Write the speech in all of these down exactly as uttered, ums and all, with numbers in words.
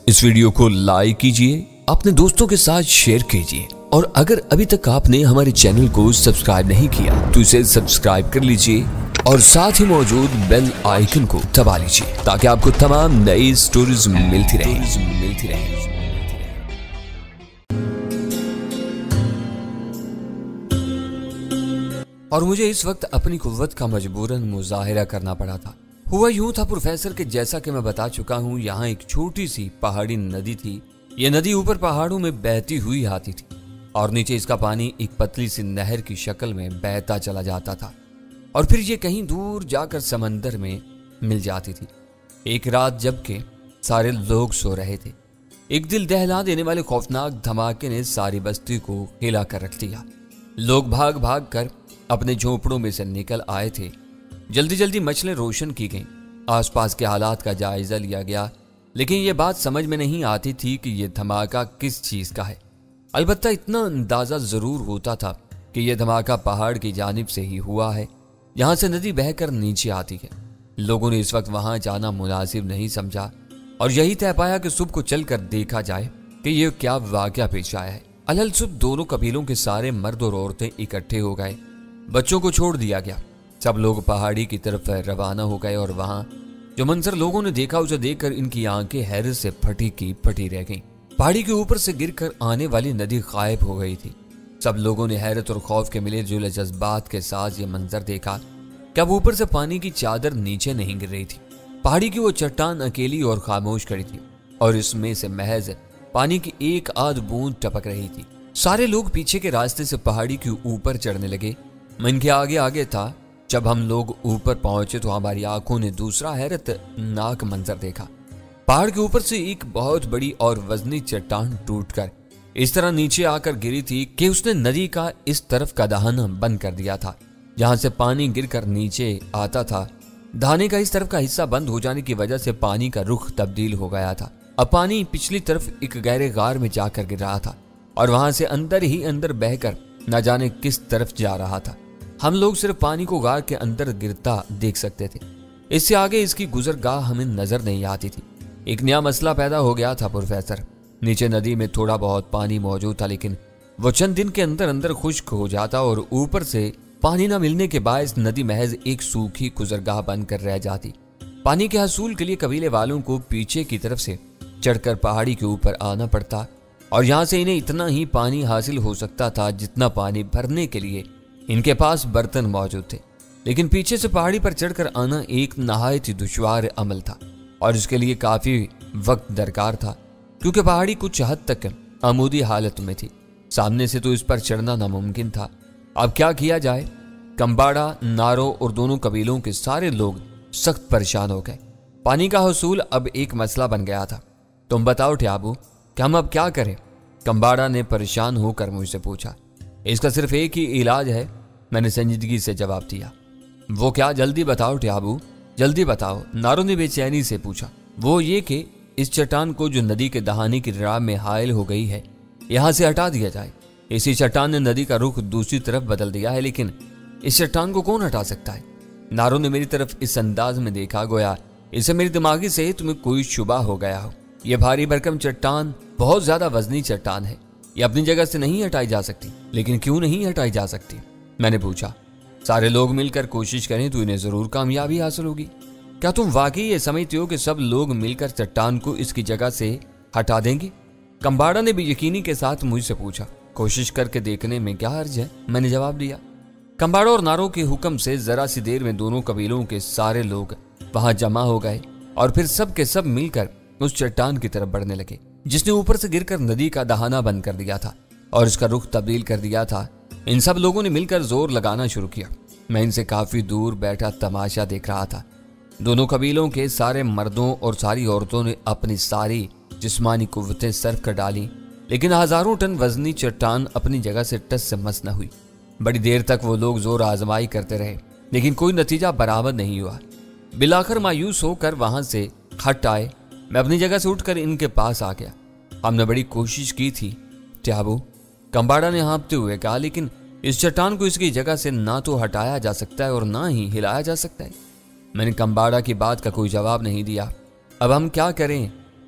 इस वीडियो को लाइक कीजिए, अपने दोस्तों के साथ शेयर कीजिए और अगर अभी तक आपने हमारे चैनल को सब्सक्राइब नहीं किया तो इसे सब्सक्राइब कर लीजिए और साथ ही मौजूद बेल आइकन को दबा लीजिए ताकि आपको तमाम नई स्टोरीज मिलती रहे मिलती रहे और मुझे इस वक्त अपनी कुव्वत का मजबूरन मुजाहिरा करना पड़ा था। हुआ यूं था प्रोफेसर कि जैसा कि मैं बता चुका हूं, यहाँ एक छोटी सी पहाड़ी नदी थी। ये नदी ऊपर पहाड़ों में बहती हुई आती थी और नीचे इसका पानी एक पतली सी नहर की शक्ल में बहता चला जाता था और फिर ये कहीं दूर जाकर समंदर में मिल जाती थी। एक रात जबकि सारे लोग सो रहे थे, एक दिल दहला देने वाले खौफनाक धमाके ने सारी बस्ती को हिला कर रख दिया। लोग भाग भाग कर अपने झोपड़ों में से निकल आए थे। जल्दी जल्दी मचलें रोशन की गईं, आसपास के हालात का जायजा लिया गया, लेकिन यह बात समझ में नहीं आती थी कि यह धमाका किस चीज का है। अलबत्ता इतना अंदाजा जरूर होता था कि यह धमाका पहाड़ की जानिब से ही हुआ है, यहां से नदी बहकर नीचे आती है। लोगों ने इस वक्त वहां जाना मुनासिब नहीं समझा और यही तय पाया कि सुबह को चलकर देखा जाए कि यह क्या वाकया पेश आया है। अलहल सुबह दोनों कबीलों के सारे मर्द और औरतें इकट्ठे हो गए, बच्चों को छोड़ दिया गया। सब लोग पहाड़ी की तरफ रवाना हो गए और वहां जो मंजर लोगों ने देखा उसे देखकर इनकी आंखें हैरत से फटी की फटी रह गईं। पहाड़ी के ऊपर से गिरकर आने वाली नदी गायब हो गई थी। सब लोगों ने हैरत और खौफ के मिले जुले जज्बात के साथ ये मंजर देखा कि अब ऊपर से पानी की चादर नीचे नहीं गिर रही थी। पहाड़ी की वो चट्टान अकेली और खामोश खड़ी थी और इसमें से महज पानी की एक आध बूंद टपक रही थी। सारे लोग पीछे के रास्ते से पहाड़ी के ऊपर चढ़ने लगे। मैं इनके आगे आगे था। जब हम लोग ऊपर पहुंचे तो हमारी आंखों ने दूसरा हैरत नाक मंजर देखा। पहाड़ के ऊपर से एक बहुत बड़ी और वजनी चट्टान टूटकर इस तरह नीचे आकर गिरी थी कि उसने नदी का इस तरफ का दहाना बंद कर दिया था जहां से पानी गिरकर नीचे आता था। दहाने का इस तरफ का हिस्सा बंद हो जाने की वजह से पानी का रुख तब्दील हो गया था। अब पानी पिछली तरफ एक गहरे गार में जाकर गिर रहा था और वहां से अंदर ही अंदर बहकर न जाने किस तरफ जा रहा था। हम लोग सिर्फ पानी को गार के अंदर गिरता देख सकते थे, इससे आगे इसकी गुजरगाह हमें नजर नहीं आती थी। एक नया मसला पैदा हो गया था प्रोफेसर। नीचे नदी में थोड़ा बहुत पानी मौजूद था, लेकिन वो चंद दिन के अंदर अंदर खुश्क हो जाता और ऊपर से पानी न मिलने के बायस नदी महज एक सूखी गुजरगाह बनकर रह जाती। पानी के हसूल के लिए कबीले वालों को पीछे की तरफ से चढ़कर पहाड़ी के ऊपर आना पड़ता और यहाँ से इन्हें इतना ही पानी हासिल हो सकता था जितना पानी भरने के लिए इनके पास बर्तन मौजूद थे। लेकिन पीछे से पहाड़ी पर चढ़कर आना एक नहायत ही दुश्वार अमल था और इसके लिए काफी वक्त दरकार था क्योंकि पहाड़ी कुछ हद तक आमूदी हालत में थी। सामने से तो इस पर चढ़ना नामुमकिन था। अब क्या किया जाए? कंबाड़ा, नारो और दोनों कबीलों के सारे लोग सख्त परेशान हो गए। पानी का हसूल अब एक मसला बन गया था। तुम बताओ ट्याबू कि हम अब क्या करें? कंबाड़ा ने परेशान होकर मुझसे पूछा। इसका सिर्फ एक ही इलाज है, मैंने संजीदगी से जवाब दिया। वो क्या? जल्दी बताओ ट्याबू, जल्दी बताओ, नारो ने बेचैनी से पूछा। वो ये कि इस चट्टान को जो नदी के दहाने की राह में हायल हो गई है यहाँ से हटा दिया जाए। इसी चट्टान ने नदी का रुख दूसरी तरफ बदल दिया है, लेकिन इस चट्टान को कौन हटा सकता है? नारो ने मेरी तरफ इस अंदाज में देखा गोया इसे मेरी दिमागी से तुम्हें कोई शुबा हो गया हो। यह भारी भरकम चट्टान बहुत ज्यादा वजनी चट्टान है, ये अपनी जगह से नहीं हटाई जा सकती। लेकिन क्यों नहीं हटाई जा सकती? मैंने पूछा। सारे लोग मिलकर कोशिश करें तो इन्हें जरूर कामयाबी हासिल होगी। क्या तुम वाकई ये समझते हो कि सब लोग मिलकर चट्टान को इसकी जगह से हटा देंगे? कंबाड़ा ने भी यकीनी के साथ मुझसे पूछा। कोशिश करके देखने में क्या हर्ज है, मैंने जवाब दिया। कंबाड़ा और नारों के हुक्म से जरा सी देर में दोनों कबीलों के सारे लोग वहां जमा हो गए और फिर सब के सब मिलकर उस चट्टान की तरफ बढ़ने लगे जिसने ऊपर से गिरकर नदी का दहाना बंद कर दिया था और इसका रुख तब्दील कर दिया था। इन सब लोगों ने मिलकर जोर लगाना शुरू किया। मैं इनसे काफी दूर बैठा तमाशा देख रहा था। दोनों कबीलों के सारे मर्दों और सारी औरतों ने अपनी सारी जिस्मानी कुव्वतें सर्फ कर डाली, लेकिन हजारों टन वजनी चट्टान अपनी जगह से टस से मस न हुई। बड़ी देर तक वो लोग जोर आजमाई करते रहे, लेकिन कोई नतीजा बरामद नहीं हुआ। बिलाखिर मायूस होकर वहां से हट आए। मैं अपनी जगह से उठकर इनके पास आ गया। हमने बड़ी कोशिश की थी ट्याबू, कंबाड़ा ने हाँफते हुए कहा, लेकिन इस चट्टान को इसकी जगह से ना तो हटाया जा सकता है और ना ही हिलाया जा सकता है। मैंने कंबाड़ा की बात का कोई जवाब नहीं दिया। अब हम क्या करें?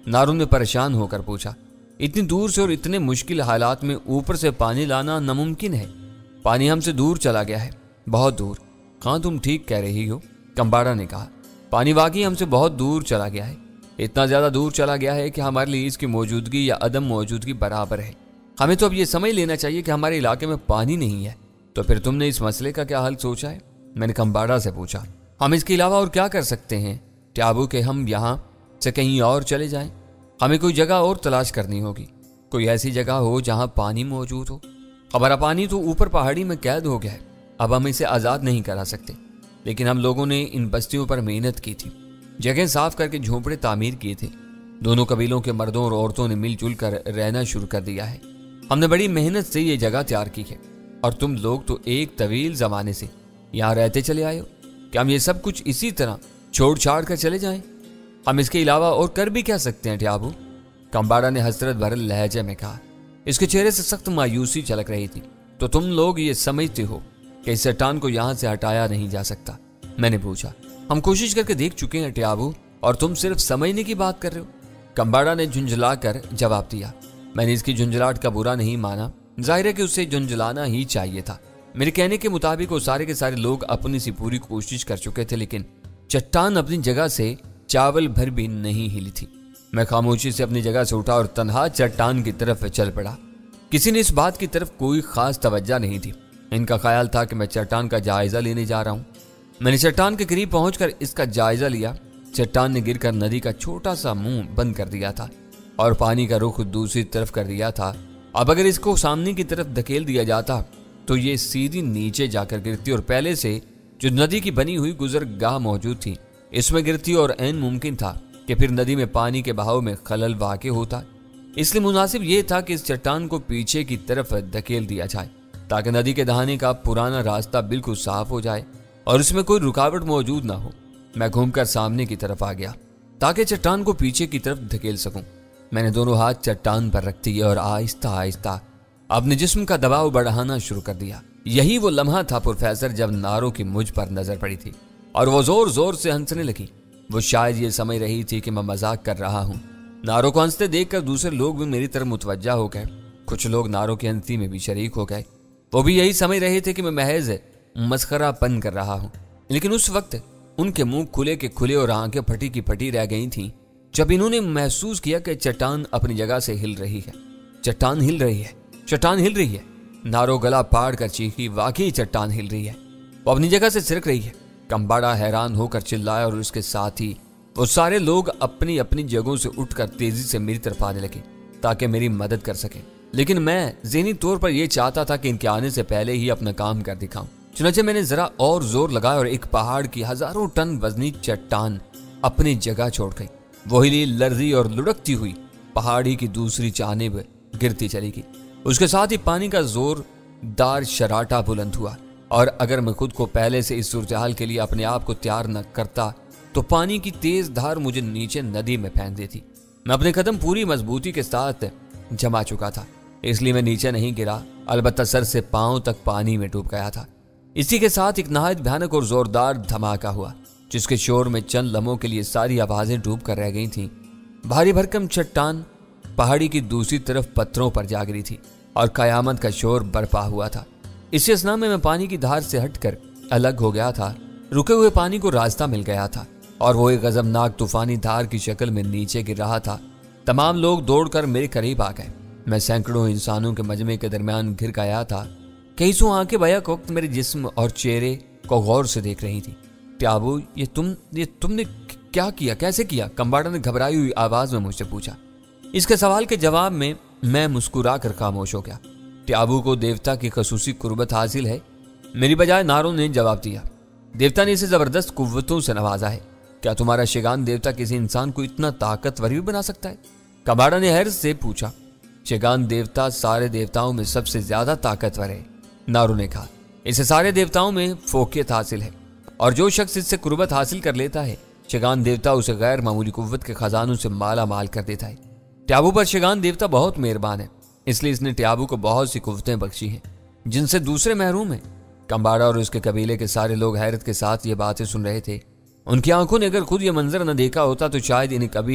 नारुन ने परेशान होकर पूछा। इतनी दूर से और इतने मुश्किल हालात में ऊपर से पानी लाना नामुमकिन है। पानी हमसे दूर चला गया है, बहुत दूर। हाँ, तुम ठीक कह रही हो, कंबाड़ा ने कहा। पानी वाकई हमसे बहुत दूर चला गया है। इतना ज्यादा दूर चला गया है कि हमारे लिए इसकी मौजूदगी या अदम मौजूदगी बराबर है। हमें तो अब ये समझ लेना चाहिए कि हमारे इलाके में पानी नहीं है। तो फिर तुमने इस मसले का क्या हल सोचा है? मैंने कंबाड़ा से पूछा। हम इसके अलावा और क्या कर सकते हैं ट्याबू के? हम यहाँ से कहीं और चले जाएं? हमें कोई जगह और तलाश करनी होगी, कोई ऐसी जगह हो जहाँ पानी मौजूद हो। हमारा पानी तो ऊपर पहाड़ी में कैद हो गया है, अब हम इसे आज़ाद नहीं करा सकते। लेकिन हम लोगों ने इन बस्तियों पर मेहनत की थी, जगह साफ करके झोंपड़े तामीर किए थे। दोनों कबीलों के मर्दों और औरतों ने मिलजुल कर रहना शुरू कर दिया है। हमने बड़ी मेहनत से ये जगह तैयार की है और तुम लोग तो एक तवील जमाने से यहाँ रहते चले आए हो। क्या हम ये सब कुछ इसी तरह छोड़ छाड़ कर चले जाएं? हम इसके अलावा और कर भी क्या सकते हैं ट्याबू? कंबाड़ा ने हसरत भरे लहजे में कहा। इसके चेहरे से सख्त मायूसी झलक रही थी। तो तुम लोग ये समझते हो कि इस चट्टान को यहाँ से हटाया नहीं जा सकता? मैंने पूछा। हम कोशिश करके देख चुके हैं ट्याबू, और तुम सिर्फ समझने की बात कर रहे हो। कंबाड़ा ने झुंझला कर जवाब दिया। मैंने इसकी झुंझलाहट का बुरा नहीं माना, जाहिर है कि उसे झुंझलाना ही चाहिए था। मेरे कहने के मुताबिक वो सारे के सारे लोग अपनी सी पूरी कोशिश कर चुके थे, लेकिन चट्टान अपनी जगह से चावल भर भी नहीं हिली थी। मैं खामोशी से अपनी जगह से उठा और तन्हा चट्टान की तरफ चल पड़ा। किसी ने इस बात की तरफ कोई खास तवज्जो नहीं थी। इनका ख्याल था कि मैं चट्टान का जायजा लेने जा रहा हूँ। मैंने चट्टान के करीब पहुंचकर इसका जायजा लिया। चट्टान ने गिरकर नदी का छोटा सा मुंह बंद कर दिया था और पानी का रुख दूसरी तरफ कर दिया था। अब अगर इसको सामने की तरफ धकेल दिया जाता तो ये सीधी नीचे जाकर गिरती और पहले से जो नदी की बनी हुई गुजरगाह मौजूद थी इसमें गिरती, और ऐन मुमकिन था कि फिर नदी में पानी के बहाव में खलल वाक़ होता। इसलिए मुनासिब ये था कि इस चट्टान को पीछे की तरफ धकेल दिया जाए ताकि नदी के दहाने का पुराना रास्ता बिल्कुल साफ हो जाए और इसमें कोई रुकावट मौजूद ना हो। मैं घूमकर सामने की तरफ आ गया ताकि चट्टान को पीछे की तरफ धकेल सकूं। मैंने दोनों हाथ चट्टान पर रख दिए और आहिस्ता आहिस्ता अपने जिस्म का दबाव बढ़ाना शुरू कर दिया। यही वो लम्हा था प्रोफेसर जब नारो की मुझ पर नजर पड़ी थी और वो जोर जोर से हंसने लगी। वो शायद ये समझ रही थी कि मैं मजाक कर रहा हूँ। नारो को हंसते देखकर दूसरे लोग भी मेरी तरफ मुतवज्जा हो गए। कुछ लोग नारो की हंसी में भी शरीक हो गए। वो भी यही समझ रहे थे कि मैं महज मस्खरापन कर रहा हूँ। लेकिन उस वक्त उनके मुंह खुले के खुले और आंखें फटी की फटी रह गई थीं जब इन्होंने महसूस किया कि चट्टान अपनी जगह से हिल रही है। चट्टान हिल रही है, चट्टान हिल रही है। नारो गला फाड़ कर चीखी, वाकई चट्टान हिल रही है, वो अपनी जगह से सिरक रही है। कंबाड़ा हैरान होकर चिल्लाया और उसके साथ ही वो सारे लोग अपनी अपनी जगहों से उठकर तेजी से मेरी तरफ आने लगे ताकि मेरी मदद कर सके। लेकिन मैं ज़हनी तौर पर यह चाहता था कि इनके आने से पहले ही अपना काम कर दिखाऊं। चुनांचे मैंने जरा और जोर लगाया और एक पहाड़ की हजारों टन वजनी चट्टान अपनी जगह छोड़ गई। वो हिली, लर्जी और लुढ़कती हुई पहाड़ी की दूसरी जानिब गिरती चली गई। उसके साथ ही पानी का जोरदार शराटा बुलंद हुआ और अगर मैं खुद को पहले से इस सूरत-ए-हाल के लिए अपने आप को तैयार न करता तो पानी की तेज धार मुझे नीचे नदी में फेंक देती। मैं अपने कदम पूरी मजबूती के साथ जमा चुका था, इसलिए मैं नीचे नहीं गिरा, अलबत्ता सर से पांव तक पानी में डूब गया था। इसी के साथ एक नहायत भयानक और जोरदार धमाका हुआ जिसके शोर में चंद लम्हों के लिए सारी आवाजें डूब कर रह गई थीं। भारी भरकम चट्टान पहाड़ी की दूसरी तरफ पत्थरों पर जा गिरी थी और कयामत का शोर बरपा हुआ था। इसी असना में मैं पानी की धार से हटकर अलग हो गया था। रुके हुए पानी को रास्ता मिल गया था और वो एक गजबनाक तूफानी धार की शक्ल में नीचे गिर रहा था। तमाम लोग दौड़कर मेरे करीब आ गए। मैं सैकड़ों इंसानों के मजमे के दरमियान घिर गया था। कई सौ आंखें बैक वक्त मेरे जिस्म और चेहरे को गौर से देख रही थी। ट्याबू, ये तुम ये तुमने क्या किया, कैसे किया? कंबाड़ा ने घबराई हुई आवाज में मुझसे पूछा। इसके सवाल के जवाब में मैं मुस्कुरा कर खामोश हो गया। ट्याबू को देवता की खसूसी कुर्बत हासिल है, मेरी बजाय नारो ने जवाब दिया। देवता ने इसे जबरदस्त कुव्वतों से नवाजा है। क्या तुम्हारा शिगान देवता किसी इंसान को इतना ताकतवर भी बना सकता है? कंबाड़ा ने हैरत से पूछा। शिगान देवता सारे देवताओं में सबसे ज्यादा ताकतवर है, नारो ने कहा। इसे सारे देवताओं में फोकियत हासिल है और जो शख्स इससे कुर्बत हासिल कर लेता है शिगान देवता उसे गैर मामूली कुव्वत के खजानों से माला माल कर देता है। ट्याबू पर शिगान देवता बहुत मेहरबान है, इसलिए इसने ट्याबू को बहुत सी कुव्वतें बख्शी हैं जिनसे दूसरे महरूम हैं। कंबाड़ा और उसके कबीले के सारे लोग हैरत के साथ ये बातें सुन रहे थे। उनकी आंखों ने अगर खुद ये मंजर न देखा होता तो शायद इन्हें कभी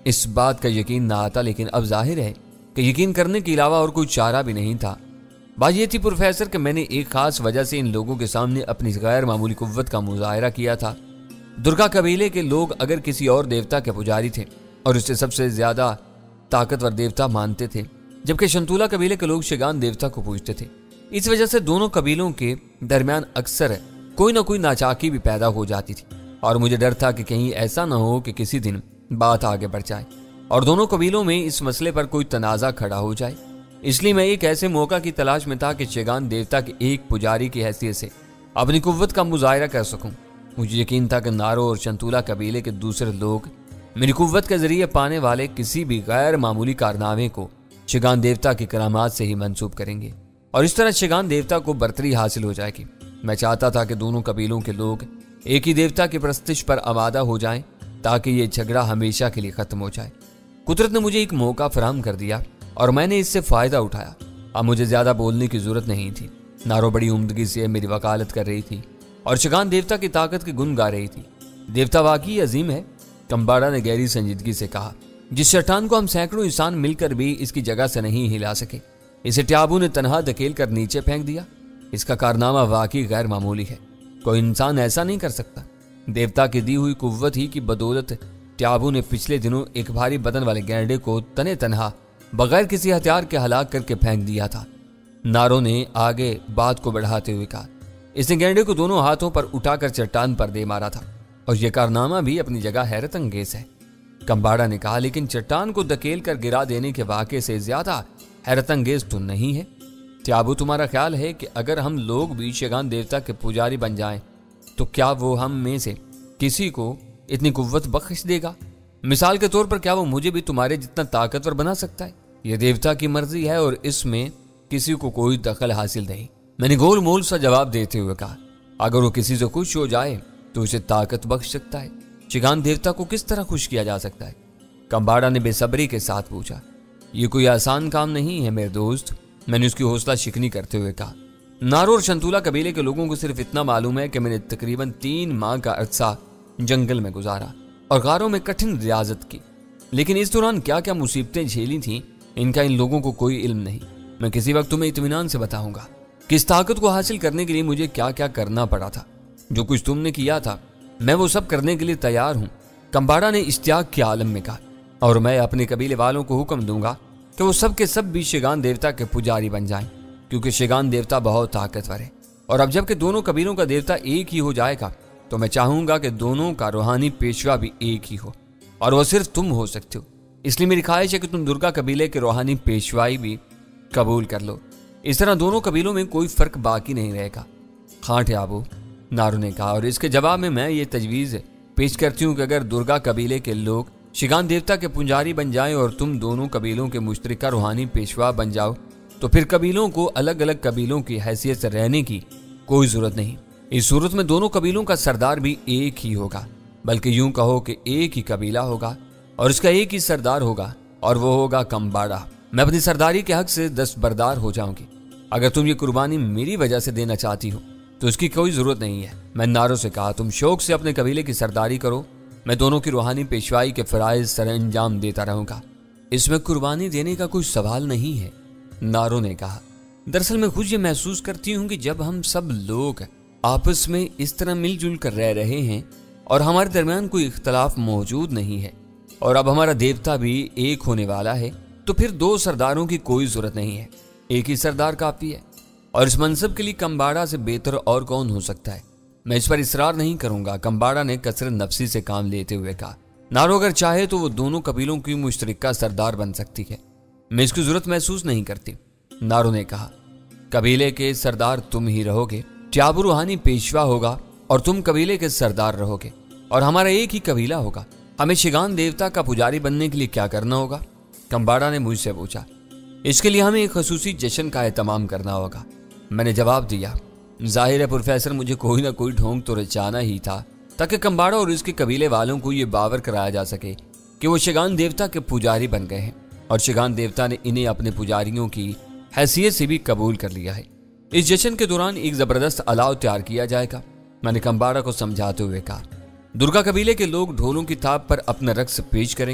इस बात का यकीन ना आता, लेकिन अब जाहिर है कि यकीन करने के अलावा और कोई चारा भी नहीं था। बात ये थी प्रोफेसर कि मैंने एक खास वजह से इन लोगों के सामने अपनी गैर मामूली कुव्वत का मुजाहरा किया था। दुर्गा कबीले के लोग अगर किसी और देवता के पुजारी थे और उसे सबसे ज्यादा ताकतवर देवता मानते थे, जबकि शंतुला कबीले के लोग शिगान देवता को पूजते थे। इस वजह से दोनों कबीलों के दरमियान अक्सर कोई ना कोई नाचाकी भी पैदा हो जाती थी और मुझे डर था कि कहीं ऐसा ना हो कि किसी दिन बात आगे बढ़ जाए और दोनों कबीलों में इस मसले पर कोई तनाज़ा खड़ा हो जाए। इसलिए मैं एक ऐसे मौका की तलाश में था कि शिगान देवता के एक पुजारी की हैसियत से अपनी कुव्वत का मुजाहरा कर सकूं। मुझे यकीन था कि नारो और शंतुला कबीले के दूसरे लोग मेरी कुव्वत के जरिए पाने वाले किसी भी गैर मामूली कारनामे को शिगान देवता की करामात से ही मंसूब करेंगे और इस तरह शिगान देवता को बर्तरी हासिल हो जाएगी। मैं चाहता था कि दोनों कबीलों के लोग एक ही देवता की प्रस्तिश पर आमादा हो जाएं ताकि ये झगड़ा हमेशा के लिए खत्म हो जाए। कुदरत ने मुझे एक मौका फराहम कर दिया और मैंने इससे फायदा उठाया। अब मुझे ज्यादा बोलने की जरूरत नहीं थी। नारो बड़ी उम्दगी से मेरी वकालत कर रही थी और शिगान देवता की ताकत के गुण गा रही थी। देवता वाकई अजीम है, कंबाड़ा ने गहरी संजीदगी से कहा। जिस चट्टान को हम सैकड़ों इंसान मिलकर भी इसकी जगह से नहीं हिला सके, इसे ट्याबू ने तनहा धकेल कर नीचे फेंक दिया। इसका कारनामा वाकई गैर मामूली है, कोई इंसान ऐसा नहीं कर सकता। देवता की दी हुई कुव्वत ही की बदौलत ट्याबू ने पिछले दिनों एक भारी बदन वाले गैंडे को तने तनहा बगैर किसी हथियार के हलाक करके फेंक दिया था। नारो ने आगे बात को बढ़ाते हुए कहा, इसने गैंडे को दोनों हाथों पर उठाकर चट्टान पर दे मारा था और यह कारनामा भी अपनी जगह हैरत अंगेज है। कंबाड़ा ने कहा, लेकिन चट्टान को धकेल कर गिरा देने के वाक़े से ज्यादा हैरत अंगेज तो नहीं है। ट्याबू, तुम्हारा ख्याल है कि अगर हम लोग भी शिगान देवता के पुजारी बन जाएं तो क्या वो हम में से किसी को इतनी कुव्वत बख्श देगा? मिसाल के तौर पर क्या वो मुझे भी तुम्हारे जितना ताकतवर बना सकता है? यह देवता की मर्जी है और इसमें किसी को कोई दखल हासिल नहीं। मैंने गोल मोल सा जवाब देते हुए कहा, अगर वो किसी से खुश हो जाए तो उसे ताकत बख्श सकता है। शिगान देवता को किस तरह खुश किया जा सकता है? कंबाड़ा ने बेसब्री के साथ पूछा। ये कोई आसान काम नहीं है मेरे दोस्त, मैंने उसकी हौसला शिकनी करते हुए कहा। नारो और शंतुला कबीले के लोगों को सिर्फ इतना मालूम है कि मैंने तकरीबन तीन माह का अरसा जंगल में गुजारा और गारों में कठिन रियाजत की, लेकिन इस दौरान क्या क्या मुसीबतें झेली थीं इनका इन लोगों को कोई इल्म नहीं। मैं किसी वक्त तुम्हें इत्मीनान से बताऊंगा कि इस ताकत को हासिल करने के लिए मुझे क्या क्या करना पड़ा था। जो कुछ तुमने किया था मैं वो सब करने के लिए तैयार हूँ, कंबाड़ा ने इश्तियाक के आलम में कहा। और मैं अपने कबीले वालों को हुक्म दूंगा कि वो सब के सब भी शिगान देवता के पुजारी बन जाएं, क्योंकि शिगान देवता बहुत ताकतवर है। और अब जबकि दोनों कबीलों का देवता एक ही हो जाएगा तो मैं चाहूंगा कि दोनों का रूहानी पेशवा भी एक ही हो और वो सिर्फ तुम हो सकते हो। इसलिए मेरी ख्वाहिश है कि तुम दुर्गा कबीले के रूहानी पेशवाई भी कबूल कर लो। इस तरह दोनों कबीलों में कोई फर्क बाकी नहीं रहेगा। हाँ ट्याबू, नारू ने कहा। और इसके जवाब में मैं ये तजवीज़ पेश करती हूँ कि अगर दुर्गा कबीले के लोग शिगान देवता के पुजारी बन जाएं और तुम दोनों कबीलों के मुश्तरका रूहानी पेशवा बन जाओ तो फिर कबीलों को अलग अलग कबीलों की हैसियत से रहने की कोई जरूरत नहीं। इस सूरत में दोनों कबीलों का सरदार भी एक ही होगा, बल्कि यूं कहो कि एक ही कबीला होगा और इसका एक ही सरदार होगा और वो होगा कंबाड़ा। मैं अपनी सरदारी के हक से दस्तबरदार हो जाऊंगी। अगर तुम ये कुर्बानी मेरी वजह से देना चाहती हो तो इसकी कोई जरूरत नहीं है। मैं नारो से कहा, तुम शौक से अपने कबीले की सरदारी करो, मैं दोनों की रूहानी पेशवाई के फराइज सर अंजाम देता रहूंगा। इसमें कुर्बानी देने का कोई सवाल नहीं है, नारो ने कहा। दरअसल मैं खुद ये महसूस करती हूँ कि जब हम सब लोग आपस में इस तरह मिलजुल कर रह रहे हैं और हमारे दरमियान कोई इख्तलाफ मौजूद नहीं है और अब हमारा देवता भी एक होने वाला है, तो फिर दो सरदारों की कोई जरूरत नहीं है, एक ही सरदार काफी है। और इस मनसब के लिए कंबाड़ा से बेहतर और कौन हो सकता है? मैं इस पर इसरार नहीं करूंगा, कंबाड़ा ने कसरत नफसी से काम लेते हुए कहा। नारो अगर चाहे तो वो दोनों कबीलों की मुश्तरका सरदार बन सकती है, मैं इसकी जरूरत महसूस नहीं करती, नारो ने कहा। कबीले के सरदार तुम ही रहोगे, ट्याबू रूहानी पेशवा होगा और तुम कबीले के सरदार रहोगे और हमारा एक ही कबीला होगा। हमें शिगान देवता का पुजारी बनने के लिए क्या करना होगा? कंबाड़ा ने मुझसे पूछा। इसके लिए हमें एक खसूसी जश्न का एहतमाम करना होगा, मैंने जवाब दिया। जाहिर है प्रोफेसर, मुझे कोई ना कोई ढोंग तो रचाना ही था ताकि कंबाड़ा और इसके कबीले वालों को यह बावर कराया जा सके कि वो शिगान देवता के पुजारी बन गए हैं और शिगान देवता ने इन्हें अपने पुजारियों की हैसियत से भी कबूल कर लिया है। इस जश्न के दौरान एक जबरदस्त अलाव तैयार किया जाएगा, मैंने कंबाड़ा को समझाते हुए कहा। दुर्गा कबीले के लोग ढोलों की थाप पर अपना रक्स पेश करेंगे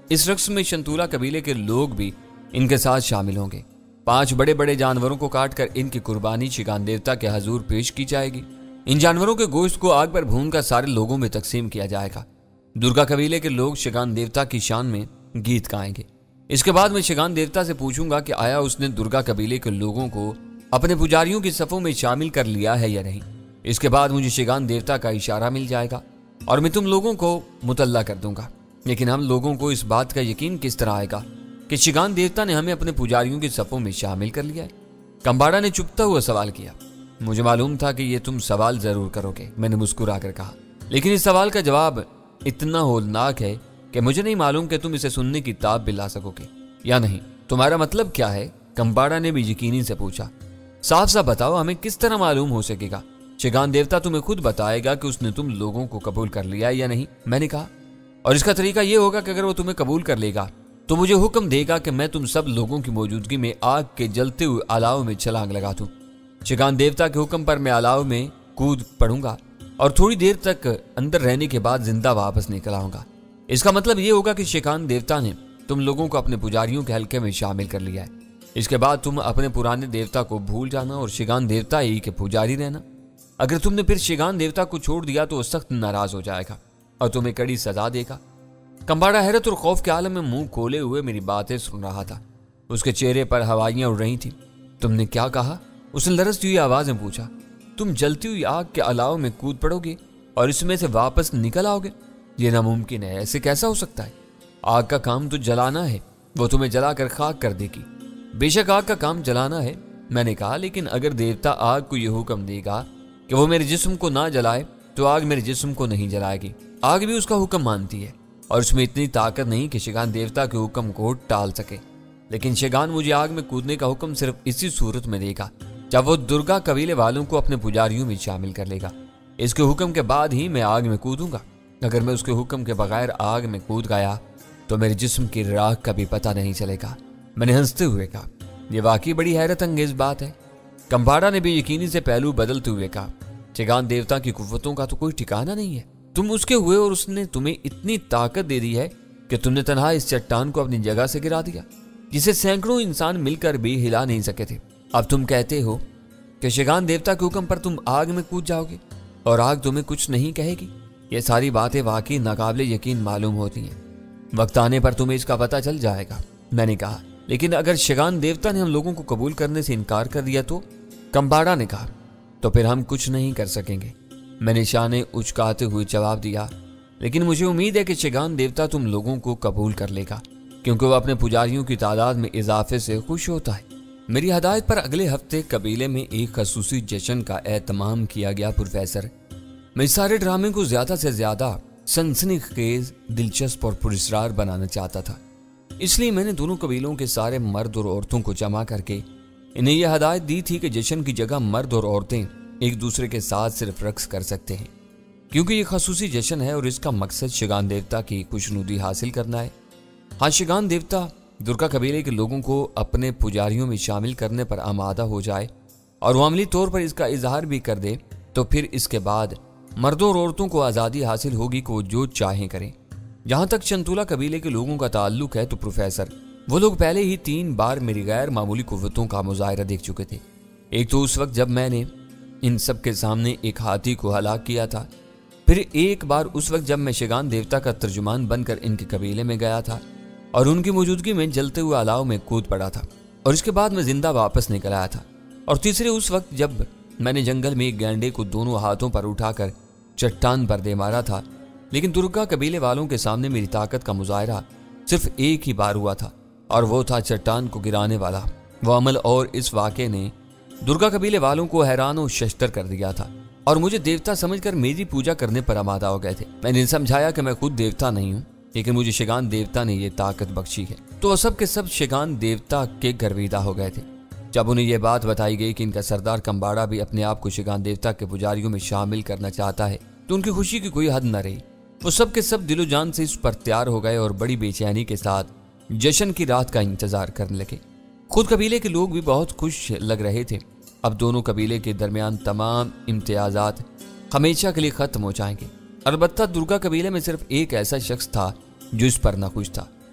इस रक्स में शंतूला कबीले के लोग भी इनके साथ शामिल होंगे। पांच बड़े बड़े जानवरों को काटकर इनकी कुर्बानी शिगान देवता के हजूर पेश की जाएगी। इन जानवरों के गोश्त को आग पर भूनकर सारे लोगों में तकसीम किया जाएगा। दुर्गा कबीले के लोग शिगान देवता की शान में गीत गाएंगे। इसके बाद मैं शिगान देवता से पूछूंगा कि आया उसने दुर्गा कबीले के लोगों को अपने पुजारियों की सफों में शामिल कर लिया है या नहीं। इसके बाद मुझे शिगान देवता का इशारा मिल जाएगा और मैं तुम लोगों को मुतल्ला कर दूंगा। लेकिन हम लोगों को इस बात का यकीन किस तरह आएगा कि शिगान देवता ने हमें अपने पुजारियों की सफों में शामिल कर लिया है? कंबाड़ा ने चुपता हुआ सवाल किया। मुझे मालूम था कि ये तुम सवाल जरूर करोगे, मैंने मुस्कुरा कर कहा, लेकिन इस सवाल का जवाब इतना होलनाक है कि मुझे नहीं मालूम कि तुम इसे सुनने की ताब भी ला सकोगे या नहीं। तुम्हारा मतलब क्या है? कंबाड़ा ने भी यकीनी से पूछा। साफ साफ बताओ, हमें किस तरह मालूम हो सकेगा? शिगान देवता तुम्हें खुद बताएगा कि उसने तुम लोगों को कबूल कर लिया है या नहीं, मैंने कहा। और इसका तरीका यह होगा कि अगर वो तुम्हें कबूल कर लेगा तो मुझे हुक्म देगा कि मैं तुम सब लोगों की मौजूदगी में आग के जलते हुए अलाव में छलांग लगा दूं। शिगान देवता के हुक्म पर मैं अलाव में कूद पड़ूंगा और थोड़ी देर तक अंदर रहने के बाद जिंदा वापस निकल आऊंगा। इसका मतलब यह होगा कि शिगान देवता ने तुम लोगों को अपने पुजारियों के हल्के में शामिल कर लिया है। इसके बाद तुम अपने पुराने देवता को भूल जाना और शिगान देवता ही के पुजारी रहना। अगर तुमने फिर शिगान देवता को छोड़ दिया तो वो सख्त नाराज हो जाएगा और तुम्हें कड़ी सजा देगा। कंबाड़ा हैरत और खौफ के आलम में मुंह खोले हुए मेरी बातें सुन रहा था। उसके चेहरे पर हवाइयां उड़ रही थी। तुमने क्या कहा? उसने लरजती हुई आवाज में पूछा। तुम जलती हुई आग के अलाव में कूद पड़ोगे और इसमें से वापस निकल आओगे? ये नामुमकिन है, ऐसे कैसा हो सकता है? आग का काम तो जलाना है, वो तुम्हें जलाकर खाक कर देगी। बेशक आग का काम जलाना है, मैंने कहा, लेकिन अगर देवता आग को यह हुक्म देगा कि वो मेरे जिस्म को ना जलाए तो आग मेरे जिस्म को नहीं जलाएगी। आग भी उसका हुक्म मानती है और उसमें इतनी ताकत नहीं कि शिगान देवता के हुक्म को टाल सके। लेकिन शिगान मुझे आग में कूदने का हुक्म सिर्फ इसी सूरत में देगा जब वो दुर्गा कबीले वालों को अपने पुजारियों में शामिल कर लेगा। इसके हुक्म के बाद ही मैं आग में कूदूंगा। अगर मैं उसके हुक्म के बगैर आग में कूद गया तो मेरे जिस्म की राख का भी पता नहीं चलेगा। मैंने हंसते हुए कहा, यह वाकई बड़ी हैरत अंगेज बात है। कंबाड़ा ने भी यकीनी से पहलू बदलते हुए कहा, शिगान देवता की कुव्वतों का तो कोई ठिकाना नहीं है। तुम उसके हुए और उसने तुम्हें इतनी ताकत दे दी है कि तुमने तन्हा इस चट्टान को अपनी जगह से गिरा दिया जिसे सैकड़ों इंसान मिलकर भी हिला नहीं सके थे। अब तुम कहते हो कि शिगान देवता के हुक्म पर तुम आग में कूद जाओगे और आग तुम्हें कुछ नहीं कहेगी। ये सारी बातें वाकई नाकाबिले यकीन मालूम होती हैं। वक्त आने पर तुम्हें इसका पता चल जाएगा, मैंने कहा। लेकिन अगर शिगान देवता ने हम लोगों को कबूल करने से इनकार कर दिया तो? कंबाड़ा ने कहा, तो फिर हम कुछ नहीं कर सकेंगे, मैंने शाने उचकाते हुए जवाब दिया। लेकिन मुझे उम्मीद है कि शिगान देवता तुम लोगों को कबूल कर लेगा क्योंकि वह अपने पुजारियों की तादाद में इजाफे से खुश होता है। मेरी हदायत पर अगले हफ्ते कबीले में एक खसूसी जश्न का एहतमाम किया गया। प्रोफेसर, मैं इस सारे ड्रामे को ज्यादा से ज्यादा सनसनीखेज, दिलचस्प और पुरस्कार बनाना चाहता था। इसलिए मैंने दोनों कबीलों के सारे मर्द और औरतों को जमा करके इन्हें यह हदायत दी थी कि जश्न की जगह मर्द और औरतें एक दूसरे के साथ सिर्फ रक्स कर सकते हैं क्योंकि ये खसूसी जश्न है और इसका मकसद शिगान देवता की खुशनुदी हासिल करना है। हाँ, शिगान देवता दुर्गा कबीले के लोगों को अपने पुजारियों में शामिल करने पर आमादा हो जाए और वो अमली तौर पर इसका इजहार भी कर दे तो फिर इसके बाद मर्दों और औरतों को आज़ादी हासिल होगी कि वो जो चाहें करें। जहां तक शंतूला कबीले के लोगों का ताल्लुक है तो प्रोफेसर, वो लोग पहले ही तीन बार मेरी गैर मामूली कुव्वतों का मुजाहिरा देख चुके थे। एक तो उस वक्त जब मैंने इन सब के सामने एक हाथी को हलाक किया था, फिर एक बार उस वक्त जब मैं शिगान देवता का तर्जुमान बनकर इनके कबीले में गया था और उनकी मौजूदगी में जलते हुए अलाव में कूद पड़ा था और इसके बाद मैं जिंदा वापस निकल आया था, और तीसरे उस वक्त जब मैंने जंगल में एक गैंडे को दोनों हाथों पर उठाकर चट्टान पर दे मारा था। लेकिन दुर्गा कबीले वालों के सामने मेरी ताकत का मुजाहिरा सिर्फ एक ही बार हुआ था और वो था चट्टान को गिराने वाला वो अमल, और इस वाक़े ने दुर्गा कबीले वालों को हैरान और शश्तर कर दिया था और मुझे देवता समझकर मेरी पूजा करने पर आमादा हो गए थे। मैंने समझाया कि मैं खुद देवता नहीं हूँ, लेकिन मुझे शिगान देवता ने ये ताकत बख्शी है। तो सब के सब शिगान देवता के गर्विदा हो गए थे। जब उन्हें यह बात बताई गई कि इनका सरदार कंबाड़ा भी अपने आप को शिगान देवता के पुजारियों में शामिल करना चाहता है तो उनकी खुशी की कोई हद न रही। वो सब के सब दिलो जान से इस पर तैयार हो गए और बड़ी बेचैनी के साथ जश्न की रात का इंतजार करने लगे। खुद कबीले के लोग भी बहुत खुश लग रहे थे। अब दोनों कबीले के दरमियान तमाम इम्तियाजात हमेशा के लिए खत्म हो जाएंगे। अलबत्ता दुर्गा कबीले में सिर्फ एक ऐसा शख्स था जो इस पर नाखुश था।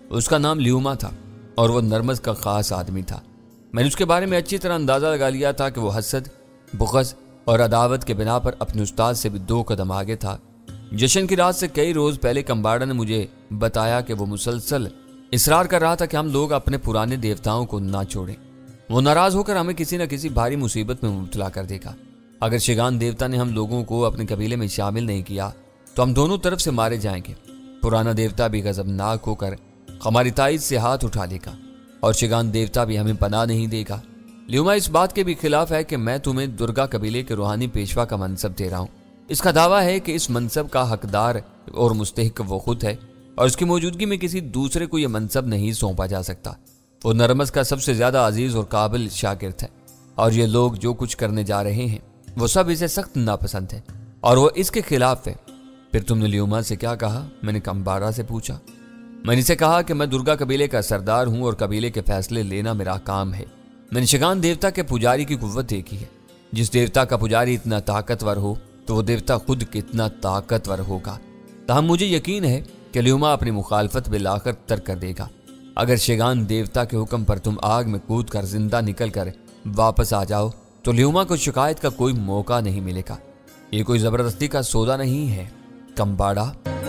اس کا نام لیوما تھا اور وہ نرمس کا خاص آدمی تھا۔ میں نے اس کے بارے میں اچھی طرح اندازہ لگا لیا تھا کہ وہ حسد، بغض اور عداوت کے بنا پر اپنے استاد سے بھی دو قدم آگے تھا۔ جشن کی رات سے کئی روز پہلے کمباڑا نے مجھے بتایا کہ وہ مسلسل اصرار کر رہا تھا کہ ہم لوگ اپنے پرانے دیوتاؤں کو نہ چھوڑیں۔ وہ ناراض ہو کر ہمیں کسی نہ کسی بھاری مصیبت میں مبتلا کر دے گا۔ اگر شگان دیوتا نے ہم لوگوں کو اپنے قبیلے میں شامل نہیں کیا تو ہم دونوں طرف سے مارے جائیں گے۔ پرانا دیوتا بھی غضبناک ہو کر ہماری تائید سے ہاتھ اٹھا لے گا اور شگان دیوتا بھی ہمیں پناہ نہیں دے گا۔ لیوما اس بات کے بھی خلاف ہے کہ میں تمہیں درگا قبیلے کے روحانی پیشوا کا منصب دے رہا ہوں۔ اس کا دعویٰ ہے کہ اس منصب کا حقدار اور مستحق وہ خود ہے اور اس کی موجودگی میں کسی دوسرے کو یہ منصب نہیں سونپا جا سکتا۔ وہ نرمس کا سب سے زیادہ عزیز اور قابل شاگرد ہے اور یہ لوگ جو کچھ کرنے جا رہے ہیں وہ سب اسے سخت ناپسند ہے اور وہ اس کے خلاف ہے۔ پھر تم نے لیوما سے کیا کہا؟ میں نے کمباڑا سے پوچھا۔ میں نے اسے کہا کہ میں درگا قبیلے کا سردار ہوں اور قبیلے کے فیصلے لینا میرا کام ہے۔ میں نے شگان دیوتا کے پجاری کی قوت دیکھی ہے۔ جس دیوتا کا پجاری اتنا طاقتور ہو تو وہ دیوتا خود کتنا طاقتور ہوگا۔ تاہم مجھے یقین ہے کہ لیوما اپنی مخالفت بالآخر ترک کر دے گا۔ اگر شگان دیوتا کے حکم پر تم آگ میں کود کر زندہ نکل کر واپس آ جاؤ تو لیوما کو شکایت کا کوئی موقع نہیں ملے گا۔ یہ کوئی زبردستی کا سودا نہیں ہے کمباڑا۔